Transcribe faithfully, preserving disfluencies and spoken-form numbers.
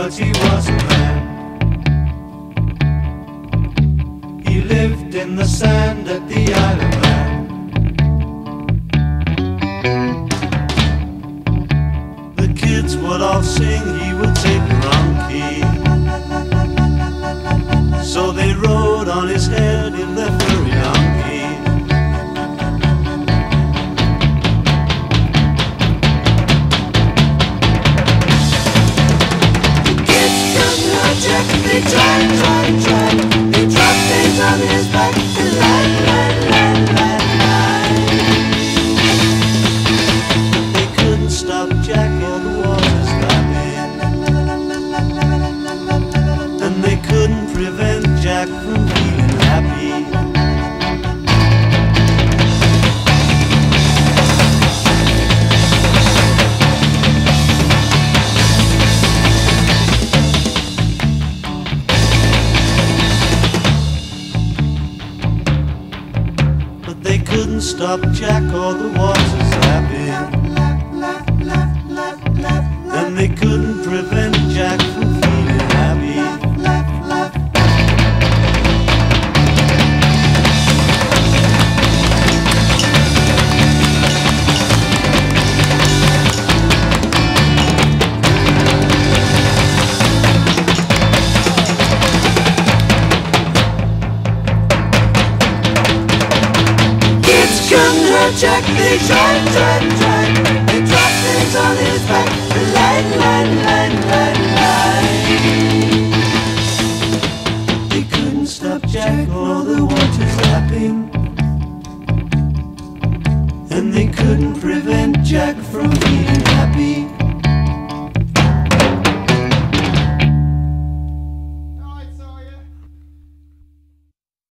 but he was a man. He lived in the sand at the Isle of Man. The kids would all sing, he would take the wrong key. So they rode on his head in their furry donkey. The kids couldn't hurt Jack. They tried, tried, tried. They dropped things on his back and lied, lied, lied, lied, lied. They couldn't stop Jack or the water's lapping, and they couldn't prevent Jack from feeling happy. But they couldn't stop Jack or the water's lapping, and they couldn't prevent Jack from feeling happy. Couldn't hurt Jack, they tried, tried, tried. They dropped things on his back, lied, lied, lied, lied, lied. They couldn't stop Jack or the water's lapping, and they couldn't prevent Jack from